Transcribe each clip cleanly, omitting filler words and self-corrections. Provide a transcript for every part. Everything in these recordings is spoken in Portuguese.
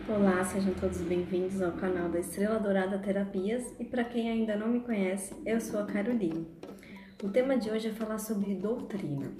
Olá, sejam todos bem-vindos ao canal da Estrela Dourada Terapias e para quem ainda não me conhece, eu sou a Caroline. O tema de hoje é falar sobre doutrina.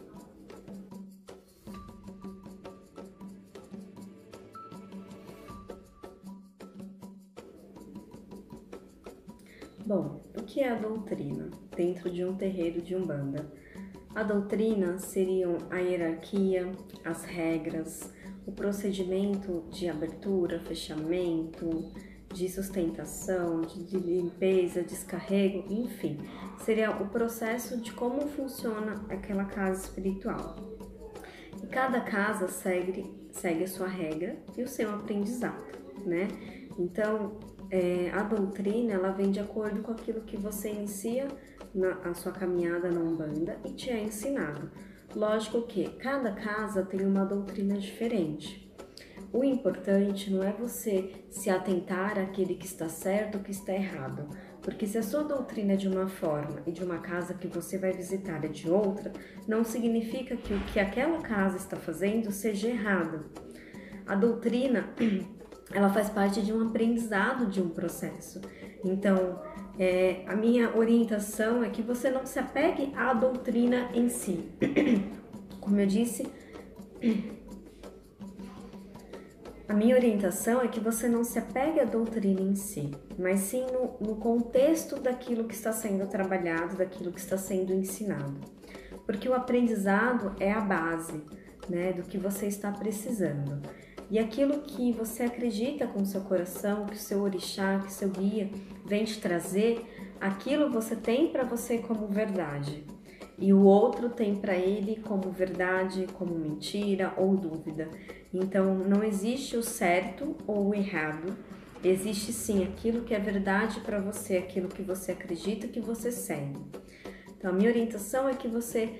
Bom, o que é a doutrina dentro de um terreiro de Umbanda? A doutrina seriam a hierarquia, as regras, o procedimento de abertura, fechamento, de sustentação, de limpeza, descarrego, enfim, seria o processo de como funciona aquela casa espiritual. E cada casa segue a sua regra e o seu aprendizado, né? Então, a doutrina, ela vem de acordo com aquilo que você inicia a sua caminhada na Umbanda e te é ensinado. Lógico que cada casa tem uma doutrina diferente. O importante não é você se atentar àquele que está certo ou que está errado, porque se a sua doutrina é de uma forma e de uma casa que você vai visitar é de outra, não significa que o que aquela casa está fazendo seja errado. A doutrina, ela faz parte de um aprendizado, de um processo. Então, a minha orientação é que você não se apegue à doutrina em si. Como eu disse, a minha orientação é que você não se apegue à doutrina em si, mas sim no contexto daquilo que está sendo trabalhado, daquilo que está sendo ensinado. Porque o aprendizado é a base, né, do que você está precisando. E aquilo que você acredita com o seu coração, que o seu orixá, que o seu guia vem te trazer, aquilo você tem para você como verdade. E o outro tem para ele como verdade, como mentira ou dúvida. Então, não existe o certo ou o errado. Existe sim aquilo que é verdade para você, aquilo que você acredita, que você segue. Então, a minha orientação é que você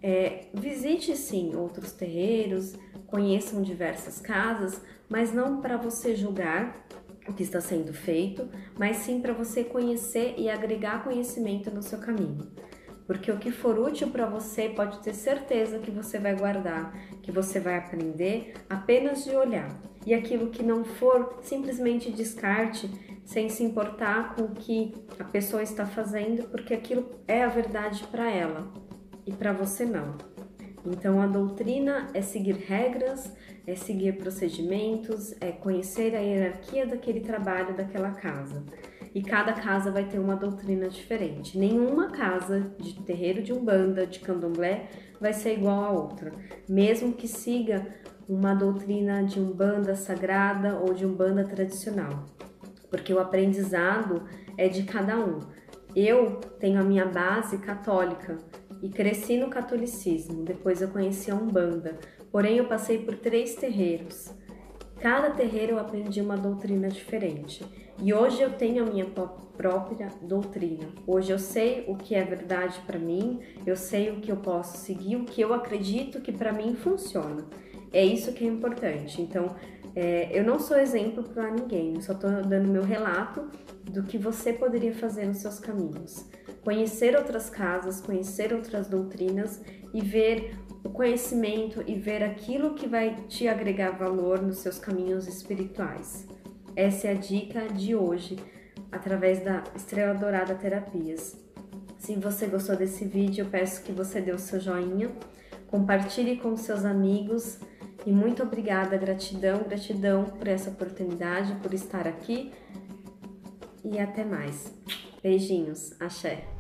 visite sim outros terreiros, conheçam diversas casas, mas não para você julgar o que está sendo feito, mas sim para você conhecer e agregar conhecimento no seu caminho. Porque o que for útil para você, pode ter certeza que você vai guardar, que você vai aprender apenas de olhar. E aquilo que não for, simplesmente descarte, sem se importar com o que a pessoa está fazendo, porque aquilo é a verdade para ela e para você não. Então, a doutrina é seguir regras, é seguir procedimentos, é conhecer a hierarquia daquele trabalho, daquela casa. E cada casa vai ter uma doutrina diferente. Nenhuma casa de terreiro de Umbanda, de Candomblé, vai ser igual a outra. Mesmo que siga uma doutrina de Umbanda sagrada ou de Umbanda tradicional. Porque o aprendizado é de cada um. Eu tenho a minha base católica e cresci no catolicismo, depois eu conheci a Umbanda, porém eu passei por 3 terreiros. Cada terreiro eu aprendi uma doutrina diferente e hoje eu tenho a minha própria doutrina. Hoje eu sei o que é verdade para mim, eu sei o que eu posso seguir, o que eu acredito que para mim funciona. É isso que é importante. Então, eu não sou exemplo para ninguém, eu só estou dando meu relato do que você poderia fazer nos seus caminhos. Conhecer outras casas, conhecer outras doutrinas e ver o conhecimento e ver aquilo que vai te agregar valor nos seus caminhos espirituais. Essa é a dica de hoje, através da Estrela Dourada Terapias. Se você gostou desse vídeo, eu peço que você dê o seu joinha, compartilhe com seus amigos e muito obrigada, gratidão por essa oportunidade, por estar aqui e até mais. Beijinhos, axé!